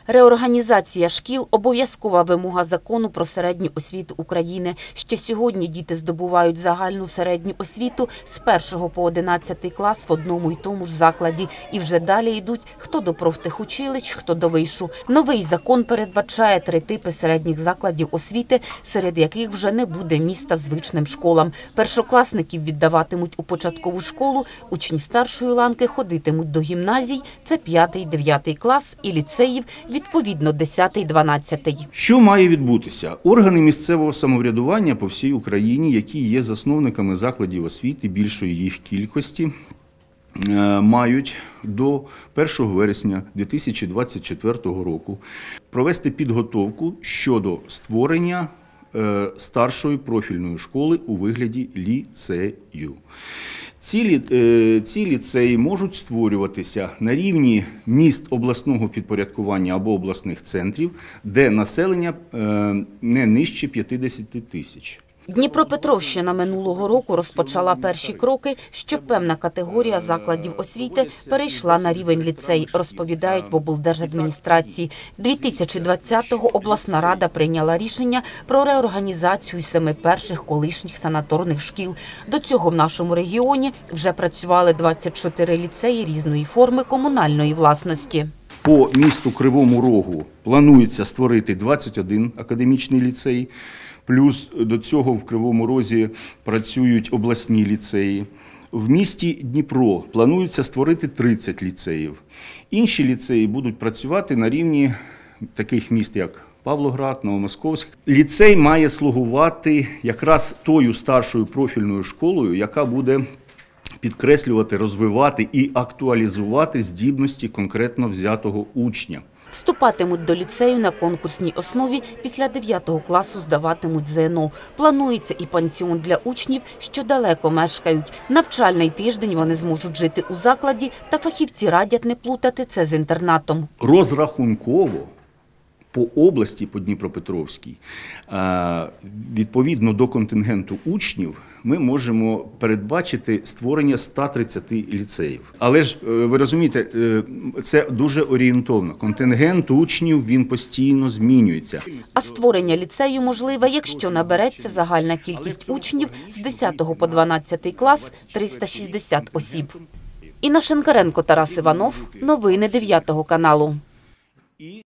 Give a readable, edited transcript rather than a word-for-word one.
Реорганізація шкіл – обов'язкова вимога закону про середню освіту України. Ще сьогодні діти здобувають загальну середню освіту з 1 по 11 клас в одному й тому ж закладі. І вже далі йдуть хто до профтехучилищ, хто до вишу. Новий закон передбачає 3 типи середніх закладів освіти, серед яких вже не буде міста звичним школам. Першокласників віддаватимуть у початкову школу, учні старшої ланки ходитимуть до гімназій, це 5-9 клас, і ліцеїв, відповідно, 10-12. Що має відбутися? Органи місцевого самоврядування по всій Україні, які є засновниками закладів освіти більшої їх кількості, мають до 1 вересня 2024 року провести підготовку щодо створення старшої профільної школи у вигляді ліцею. Ці ліцеї можуть створюватися на рівні міст обласного підпорядкування або обласних центрів, де населення не нижче 50 тисяч. Дніпропетровщина минулого року розпочала перші кроки, щоб певна категорія закладів освіти перейшла на рівень ліцей, розповідають в облдержадміністрації. 2020-го обласна рада прийняла рішення про реорганізацію 7 перших колишніх санаторних шкіл. До цього в нашому регіоні вже працювали 24 ліцеї різної форми комунальної власності. По місту Кривому Рогу планується створити 21 академічний ліцей, плюс до цього в Кривому Розі працюють обласні ліцеї. В місті Дніпро планується створити 30 ліцеїв. Інші ліцеї будуть працювати на рівні таких міст, як Павлоград, Новомосковськ. Ліцей має слугувати якраз тою старшою профільною школою, яка буде підкреслювати, розвивати і актуалізувати здібності конкретно взятого учня. Вступатимуть до ліцею на конкурсній основі, після 9 класу здаватимуть ЗНО. Планується і пансіон для учнів, що далеко мешкають. Навчальний тиждень вони зможуть жити у закладі, та фахівці радять не плутати це з інтернатом. Розрахунково по області, по Дніпропетровській, відповідно до контингенту учнів, ми можемо передбачити створення 130 ліцеїв. Але ж, ви розумієте, це дуже орієнтовно. Контингент учнів, він постійно змінюється. А створення ліцею можливе, якщо набереться загальна кількість учнів з 10 по 12 клас – 360 осіб. Інна Шинкаренко, Тарас Іванов. Новини 9 каналу.